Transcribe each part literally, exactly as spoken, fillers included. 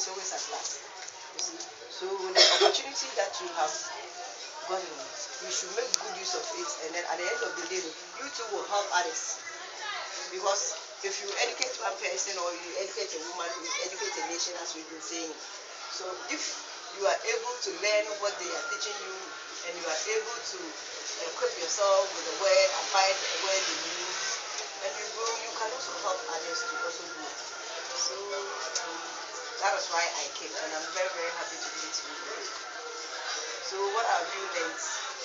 is always at last. You see? So the opportunity that you have gotten, you should make good use of it, and then at the end of the day, you too will help others. Because if you educate one person or you educate a woman, you educate a nation, as we've been saying. So if you are able to learn what they are teaching you, and you are able to equip yourself with the word, abide the word you need, and you grow, you can also help others to also grow. So um, that is why I came, and I'm very, very happy to meet you. So what have you learned?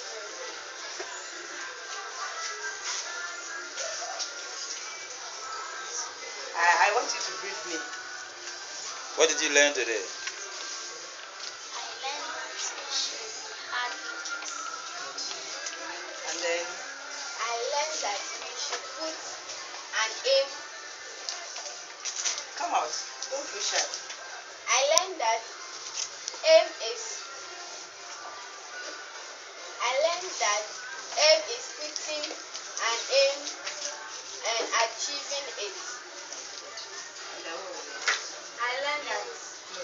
I, I want you to brief me. What did you learn today? I learned hard things. And then? I learned that we should put an aim. Come out. Don't feel shy. I learned that aim is. I learned that aim is putting an aim and achieving it. No. I learned that. No.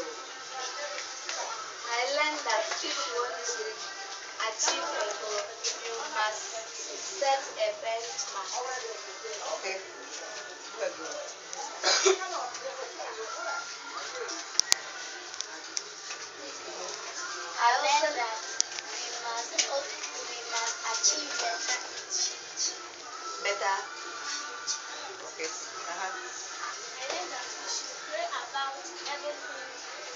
I learned that if you want to achieve a goal, you must set a benchmark. Okay. Good. I learned that we must we must achieve better in future. Better. Okay. Uh-huh. I learned that we should pray about everything.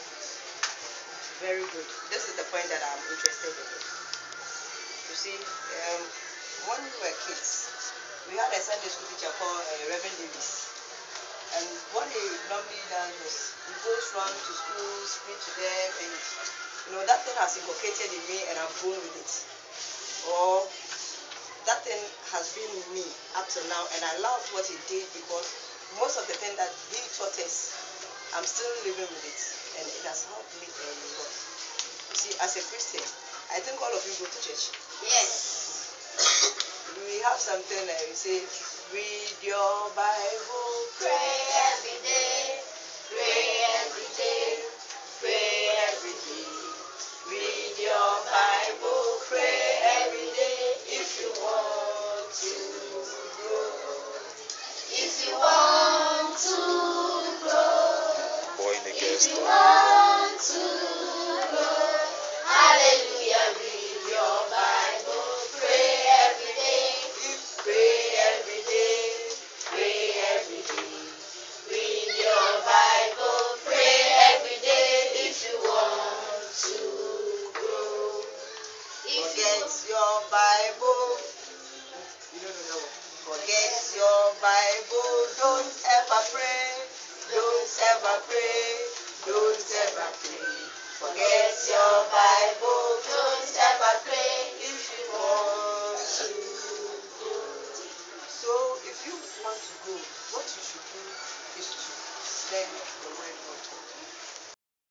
Very good. This is the point that I'm interested in. You see, um, when we were kids, we had a Sunday school teacher called uh, Reverend Davis. And what he normally does is he goes round to schools, speak to them, and you know that thing has inculcated in me, and I've grown with it. Or that thing has been with me up to now, and I love what he did because most of the things that he taught us, I'm still living with it, and it has helped me a lot. You see, as a Christian, I think all of you go to church. Yes. We have something that we say, read your Bible, Pray every day. Pray every day. pray every day. Read your Bible, pray every day if you want to grow. If you want to grow. Boy in the If girl you store. want to